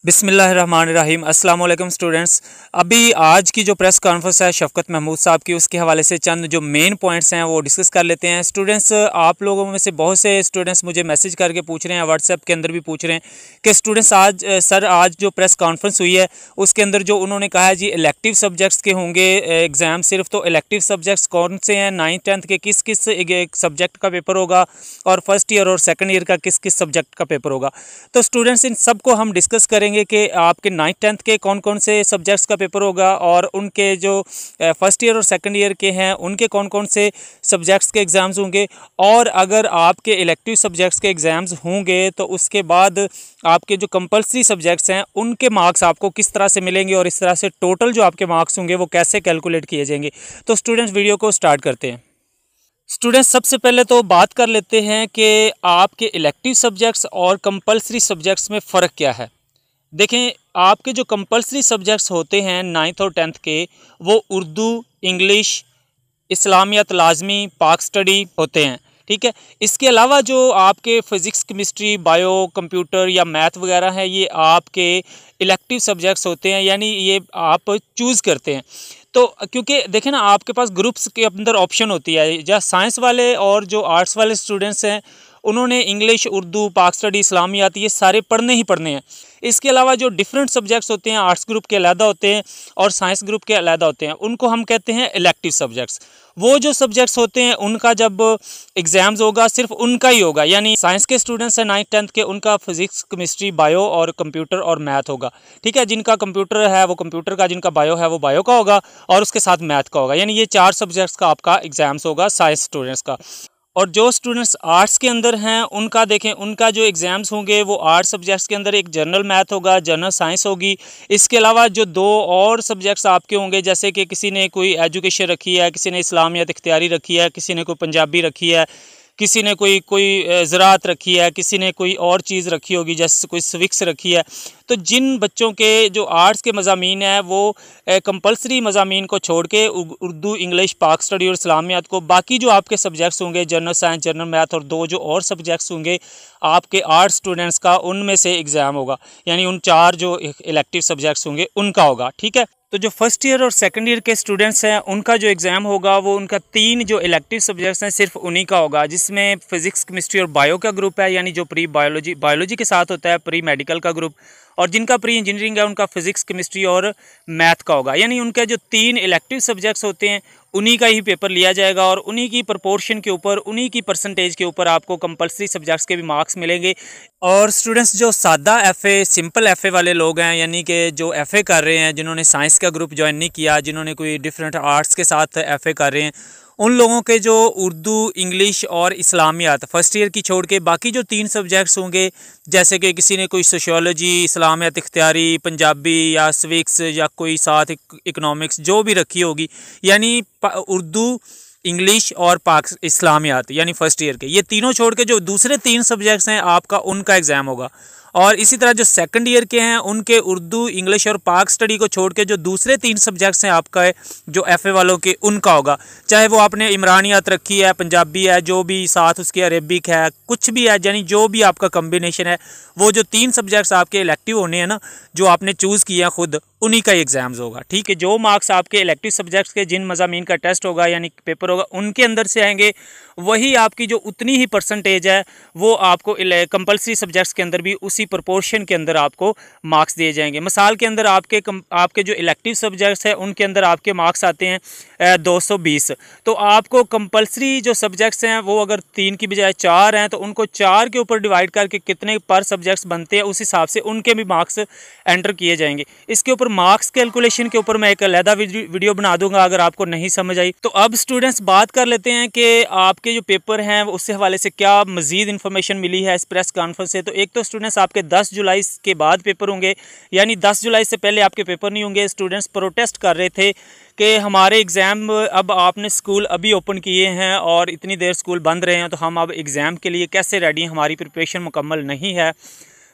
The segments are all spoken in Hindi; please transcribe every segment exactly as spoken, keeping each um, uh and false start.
बिस्मिल्लाहिर्रहमानिर्रहीम अस्सलाम वालेकुम स्टूडेंट्स। अभी आज की जो प्रेस कॉन्फ्रेंस है शफकत महमूद साहब की, उसके हवाले से चंद जो मेन पॉइंट्स हैं वो डिस्कस कर लेते हैं। स्टूडेंट्स, आप लोगों में से बहुत से स्टूडेंट्स मुझे मैसेज करके पूछ रहे हैं, व्हाट्सएप के अंदर भी पूछ रहे हैं कि स्टूडेंट्स आज सर आज जो प्रेस कॉन्फ्रेंस हुई है उसके अंदर जो उन्होंने कहा है जी इलेक्टिव सब्जेक्ट्स के होंगे एग्ज़ाम सिर्फ, तो इलेक्टिव सब्जेक्ट्स कौन से हैं, नाइन्थ टेंथ के किस किस सब्जेक्ट का पेपर होगा और फर्स्ट ईयर और सेकेंड ईयर का किस किस सब्जेक्ट का पेपर होगा। तो स्टूडेंट्स, इन सबको हम डिस्कस करेंगे कि आपके नाइन्थ टेंथ के कौन कौन से सब्जेक्ट्स का पेपर होगा और उनके जो फर्स्ट ईयर और सेकंड ईयर के हैं उनके कौन कौन से सब्जेक्ट्स के एग्ज़ाम्स होंगे, और अगर आपके इलेक्टिव सब्जेक्ट्स के एग्ज़ाम्स होंगे तो उसके बाद आपके जो कंपल्सरी सब्जेक्ट्स हैं उनके मार्क्स आपको किस तरह से मिलेंगे और इस तरह से टोटल जो आपके मार्क्स होंगे वो कैसे कैलकुलेट किए जाएंगे। तो स्टूडेंट्स, वीडियो को स्टार्ट करते हैं। स्टूडेंट्स, सबसे पहले तो बात कर लेते हैं कि आपके इलेक्टिव सब्जेक्ट्स और कंपल्सरी सब्जेक्ट्स में फ़र्क क्या है। देखें, आपके जो कंपल्सरी सब्जेक्ट्स होते हैं नाइन्थ और टेंथ के, वो उर्दू, इंग्लिश, इस्लामियत लाजमी, पाक स्टडी होते हैं, ठीक है। इसके अलावा जो आपके फ़िज़िक्स, केमिस्ट्री, बायो, कंप्यूटर या मैथ वगैरह हैं, ये आपके इलेक्टिव सब्जेक्ट्स होते हैं, यानी ये आप चूज़ करते हैं। तो क्योंकि देखें ना, आपके पास ग्रुप्स के अंदर ऑप्शन होती है, जहाँ साइंस वाले और जो आर्ट्स वाले स्टूडेंट्स हैं उन्होंने इंग्लिश, उर्दू, पाक स्टडी, इस्लामियात ये सारे पढ़ने ही पढ़ने हैं। इसके अलावा जो डिफरेंट सब्जेक्ट्स होते हैं, आर्ट्स ग्रुप के अलहदा होते हैं और साइंस ग्रुप के अलहदा होते हैं, उनको हम कहते हैं इलेक्टिव सब्जेक्ट्स। वो जो सब्जेक्ट्स होते हैं उनका जब एग्ज़ाम्स होगा सिर्फ उनका ही होगा, यानी साइंस के स्टूडेंट्स हैं नाइन्थ टेंथ के, उनका फिजिक्स, केमिस्ट्री, बायो और कंप्यूटर और मैथ होगा, ठीक है। जिनका कंप्यूटर है वो कंप्यूटर का, जिनका बायो है वो बायो का होगा और उसके साथ मैथ का होगा, यानी ये चार सब्जेक्ट्स का आपका एग्ज़ाम्स होगा साइंस स्टूडेंट्स का। और जो स्टूडेंट्स आर्ट्स के अंदर हैं उनका देखें, उनका जो एग्ज़ाम्स होंगे वो आर्ट्स सब्जेक्ट्स के अंदर एक जनरल मैथ होगा, जनरल साइंस होगी। इसके अलावा जो दो और सब्जेक्ट्स आपके होंगे, जैसे कि किसी ने कोई एजुकेशन रखी है, किसी ने इस्लामियत इख्तियारी रखी है, किसी ने कोई पंजाबी रखी है, किसी ने कोई कोई ज़राअत रखी है, किसी ने कोई और चीज़ रखी होगी, जैसे कोई सिविक्स रखी है। तो जिन बच्चों के जो आर्ट्स के मज़ामीन हैं वो कंपल्सरी मज़ामीन को छोड़ के उर्दू, इंग्लिश, पाक स्टडी और इस्लामियात को, बाकी जो आपके सब्जेक्ट्स होंगे जनरल साइंस, जनरल मैथ और दो जो और सब्जेक्ट्स होंगे आपके आर्ट्स स्टूडेंट्स का, उनमें से एग्ज़ाम होगा, यानी उन चार जो इलेक्टिव सब्जेक्ट्स होंगे उनका होगा, ठीक है। तो जो फर्स्ट ईयर और सेकंड ईयर के स्टूडेंट्स हैं उनका जो एग्ज़ाम होगा वो उनका तीन जो इलेक्टिव सब्जेक्ट्स हैं सिर्फ उन्हीं का होगा, जिसमें फ़िज़िक्स, केमिस्ट्री और बायो का ग्रुप है, यानी जो प्री बायोलॉजी बायोलॉजी के साथ होता है प्री मेडिकल का ग्रुप, और जिनका प्री इंजीनियरिंग है उनका फ़िज़िक्स, केमिस्ट्री और मैथ का होगा। यानी उनके जो तीन इलेक्टिव सब्जेक्ट्स होते हैं उन्हीं का ही पेपर लिया जाएगा और उन्हीं की प्रपोर्शन के ऊपर, उन्हीं की परसेंटेज के ऊपर आपको कंपल्सरी सब्जेक्ट्स के भी मार्क्स मिलेंगे। और स्टूडेंट्स, जो सादा एफ़ए, सिंपल एफ़ए वाले लोग हैं, यानी कि जो एफ़ए कर रहे हैं, जिन्होंने साइंस का ग्रुप ज्वाइन नहीं किया, जिन्होंने कोई डिफरेंट आर्ट्स के साथ एफ़ए कर रहे हैं, उन लोगों के जो उर्दू, इंग्लिश और इस्लामियात फर्स्ट ईयर की छोड़ के बाकी जो तीन सब्जेक्ट्स होंगे, जैसे कि किसी ने कोई सोशियोलॉजी, इस्लामियात इख्तियारी, पंजाबी या सिविक्स या कोई साथ इकनॉमिक्स जो भी रखी होगी, यानी उर्दू, इंग्लिश और पाक इस्लामियात, यानी फ़र्स्ट ईयर के, ये तीनों छोड़ के जो दूसरे तीन सब्जेक्ट्स हैं आपका उनका एग्ज़ाम होगा। और इसी तरह जो सेकंड ईयर के हैं उनके उर्दू, इंग्लिश और पाक स्टडी को छोड़ के जो दूसरे तीन सब्जेक्ट्स हैं आपका जो एफ़ए वालों के, उनका होगा। चाहे वो आपने इमरानियात रखी है, पंजाबी है, जो भी साथ उसके अरेबिक है, कुछ भी है, यानी जो भी आपका कम्बिनेशन है, वो जो तीन सब्जेक्ट्स आपके इलेक्टिव होने हैं ना, जो आपने चूज़ किया खुद, उन्हीं का एग्ज़ाम्स होगा, ठीक है। जो मार्क्स आपके इलेक्टिव सब्जेक्ट्स के, जिन मज़ामीन का टेस्ट होगा यानी पेपर होगा, उनके अंदर से आएंगे, वही आपकी जो उतनी ही परसेंटेज है वो आपको कंपल्सरी सब्जेक्ट्स के अंदर भी उसी प्रोपोर्शन के अंदर आपको मार्क्स दिए जाएंगे। मिसाल के अंदर आपके आपके जो इलेक्टिव सब्जेक्ट्स हैं उनके अंदर आपके मार्क्स आते हैं दो सौ बीस, तो आपको कंपल्सरी जो सब्जेक्ट्स हैं वो अगर तीन की बजाय चार हैं तो उनको चार के ऊपर डिवाइड करके कितने पर सब्जेक्ट्स बनते हैं उस हिसाब से उनके भी मार्क्स एंटर किए जाएंगे। इसके ऊपर मार्क्स कैलकुलेशन के ऊपर मैं एक अलहदा वीडियो बना दूंगा अगर आपको नहीं समझ आई। तो अब स्टूडेंट्स, बात कर लेते हैं कि आपके जो पेपर हैं उससे हवाले से क्या मज़ीद इन्फॉर्मेशन मिली है इस प्रेस कॉन्फ्रेंस से। तो एक तो स्टूडेंट्स, आपके दस जुलाई के बाद पेपर होंगे, यानी दस जुलाई से पहले आपके पेपर नहीं होंगे। स्टूडेंट्स प्रोटेस्ट कर रहे थे कि हमारे एग्ज़ाम, अब आपने स्कूल अभी ओपन किए हैं और इतनी देर स्कूल बंद रहे हैं, तो हम अब एग्ज़ाम के लिए कैसे रेडी हैं, हमारी प्रिपरेशन मुकम्मल नहीं है।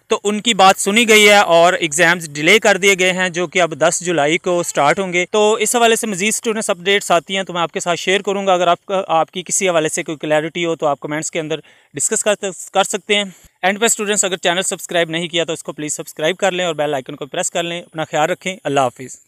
तो उनकी बात सुनी गई है और एग्ज़ाम्स डिले कर दिए गए हैं जो कि अब दस जुलाई को स्टार्ट होंगे। तो इस हवाले से मज़ीद स्टूडेंट्स अपडेट्स आती हैं तो मैं आपके साथ शेयर करूँगा। अगर आपका आपकी किसी हवाले से कोई क्लैरिटी हो तो आप कमेंट्स के अंदर डिस्कस कर कर सकते हैं। एंड पे स्टूडेंट्स, अगर चैनल सब्सक्राइब नहीं किया तो इसको प्लीज़ सब्सक्राइब कर लें और बेल आइकन को प्रेस कर लें। अपना ख्याल रखें। अल्लाह हाफिज़।